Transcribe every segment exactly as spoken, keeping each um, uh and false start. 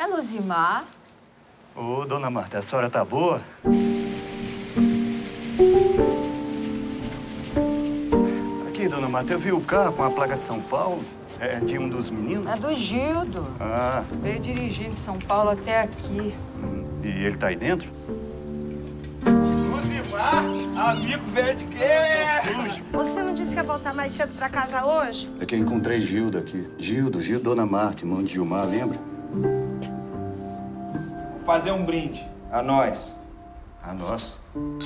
É Luzimar? Ô, dona Marta, a senhora tá boa? Aqui, dona Marta, eu vi o carro com a placa de São Paulo. É de um dos meninos? É do Gildo. Ah. Veio dirigir de São Paulo até aqui. Hum, e ele tá aí dentro? Luzimar, amigo velho de guerra! Você não disse que ia voltar mais cedo pra casa hoje? É que eu encontrei Gildo aqui. Gildo, Gildo, dona Marta, irmão de Gilmar, lembra? Vou fazer um brinde. A nós. A nós.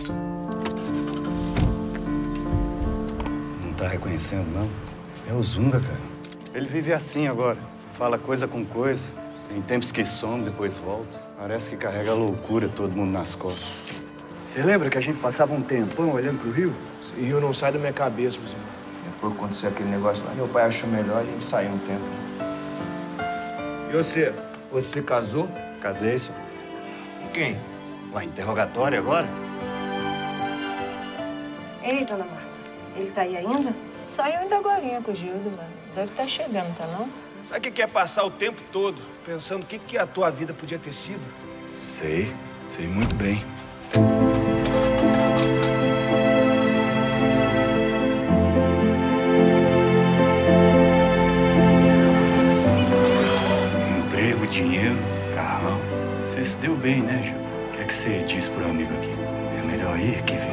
Não tá reconhecendo, não? É o Zunga, cara. Ele vive assim agora. Fala coisa com coisa. Tem tempos que some, depois volta. Parece que carrega a loucura todo mundo nas costas. Você lembra que a gente passava um tempão olhando pro rio? Esse rio não sai da minha cabeça, Luzimar. Depois que aconteceu aquele negócio lá, meu pai achou melhor a gente sair um tempo. E você? Você casou? Casei, senhor. Com quem? Ué, interrogatório agora? Ei, dona Marta, ele tá aí ainda? Saiu ainda agorinha com o Gildo, mano. Deve estar chegando, tá não? Sabe o que que é passar o tempo todo pensando o que, que a tua vida podia ter sido? Sei, sei muito bem. Emprego, dinheiro, carrão. Você se deu bem, né, Gil? O que é que você diz pro amigo aqui? É melhor ir que vir.